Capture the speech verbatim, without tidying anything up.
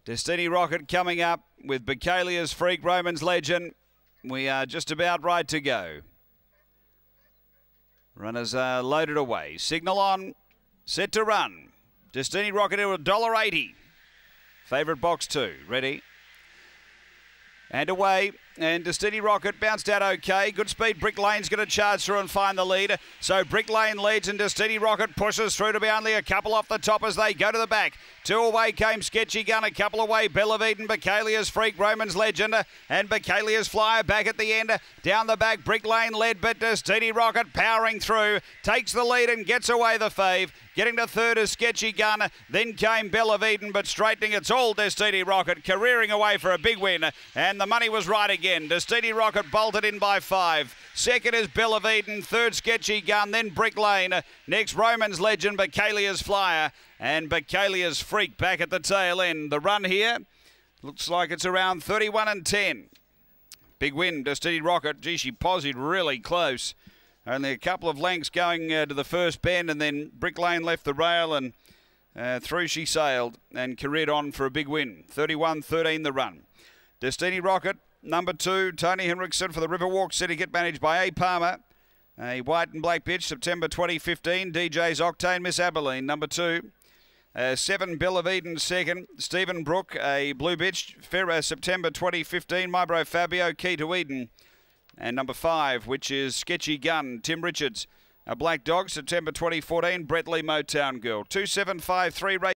Destiny Rocket coming up with Bacalia's Freak, Roman's Legend. We are just about right to go. Runners are loaded away. Signal on, set to run. Destiny Rocket at one dollar eighty. Favourite box two, ready. And away, and Destiny Rocket bounced out okay. Good speed, Brick Lane's going to charge through and find the lead. So Brick Lane leads and Destiny Rocket pushes through to be only a couple off the top as they go to the back. Two away came Sketchy Gun, a couple away Belle of Eden, Bacalia's Freak, Roman's Legend, and Bacalia's Flyer back at the end. Down the back, Brick Lane led, but Destiny Rocket powering through, takes the lead and gets away the fave. Getting to third is Sketchy Gun, then came Belle of Eden, but straightening it's all Destiny Rocket, careering away for a big win, and the money was right again. Destiny Rocket bolted in by five. Second is Belle of Eden, third Sketchy Gun, then Brick Lane. Next Roman's Legend, Bacalia's Flyer, and Bacalia's Freak back at the tail end. The run here looks like it's around thirty-one and ten. Big win, Destiny Rocket. Gee, she posied really close. Only a couple of lengths going uh, to the first bend, and then Brick Lane left the rail, and uh, through she sailed and careered on for a big win. thirty-one thirteen the run. Destiny Rocket, number two, Tony Henriksen for the Riverwalk Syndicate, managed by A. Palmer. A white and black bitch, September twenty fifteen. D J's Octane, Miss Abilene, number two. Uh, seven, Belle of Eden, second. Stephen Brook, a blue bitch, Ferrer, September twenty fifteen. My bro Fabio, Key to Eden. And number five, which is Sketchy Gun, Tim Richards. A black dog, September twenty fourteen. Brett Lee, Motown Girl. two seven five three.